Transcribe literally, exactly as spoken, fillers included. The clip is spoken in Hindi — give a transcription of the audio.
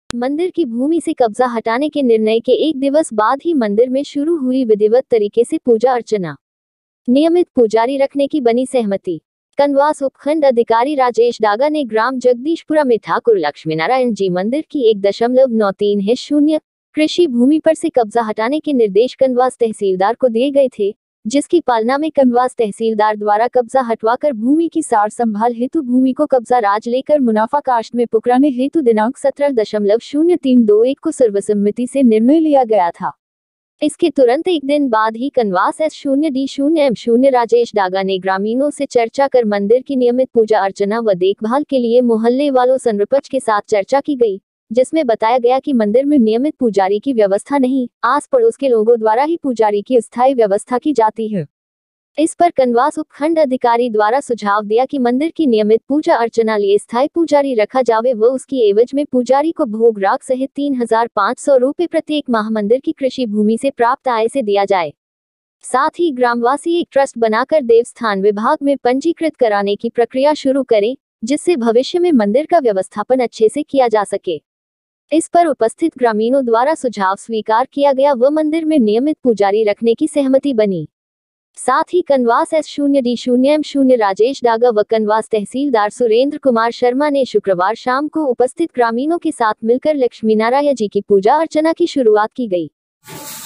मंदिर की भूमि से कब्जा हटाने के निर्णय के एक दिवस बाद ही मंदिर में शुरू हुई विधिवत तरीके से पूजा अर्चना। नियमित पुजारी रखने की बनी सहमति। कनवास उपखंड अधिकारी राजेश डागा ने ग्राम जगदीशपुरा में ठाकुर लक्ष्मीनारायण जी मंदिर की एक दशमलव नौ तीन है शून्य कृषि भूमि पर से कब्जा हटाने के निर्देश कनवास तहसीलदार को दिए गए थे, जिसकी पालना में कनवास तहसीलदार द्वारा कब्जा हटवाकर भूमि की सार संभाल हेतु भूमि को कब्जा राज लेकर मुनाफा काश्त में पुकराने हेतु दिनांक सत्रह दशमलव शून्य तीन दो एक को सर्वसम्मति से निर्णय लिया गया था। इसके तुरंत एक दिन बाद ही कनवास एस शून्य डी शून्य एम शून्य राजेश डागा ने ग्रामीणों से चर्चा कर मंदिर की नियमित पूजा अर्चना व देखभाल के लिए मोहल्ले वालों सरपंच के साथ चर्चा की गई, जिसमें बताया गया कि मंदिर में नियमित पुजारी की व्यवस्था नहीं, आस पड़ोस के लोगों द्वारा ही पुजारी की स्थायी व्यवस्था की जाती है। इस पर कनवास उपखंड अधिकारी द्वारा सुझाव दिया कि मंदिर की नियमित पूजा अर्चना लिए स्थायी पुजारी रखा जावे व उसकी एवज में पुजारी को भोग राग सहित तीन हजार पाँच सौ रुपये प्रत्येक माह मंदिर की कृषि भूमि से प्राप्त आय से दिया जाए। साथ ही ग्रामवासी एक ट्रस्ट बनाकर देवस्थान विभाग में पंजीकृत कराने की प्रक्रिया शुरू करें, जिससे भविष्य में मंदिर का व्यवस्थापन अच्छे से किया जा सके। इस पर उपस्थित ग्रामीणों द्वारा सुझाव स्वीकार किया गया व मंदिर में नियमित पुजारी रखने की सहमति बनी। साथ ही कनवास एस शून्य डी शून्य एम शून्य राजेश डागा व कनवास तहसीलदार सुरेंद्र कुमार शर्मा ने शुक्रवार शाम को उपस्थित ग्रामीणों के साथ मिलकर लक्ष्मीनारायण जी की पूजा अर्चना की शुरुआत की गई।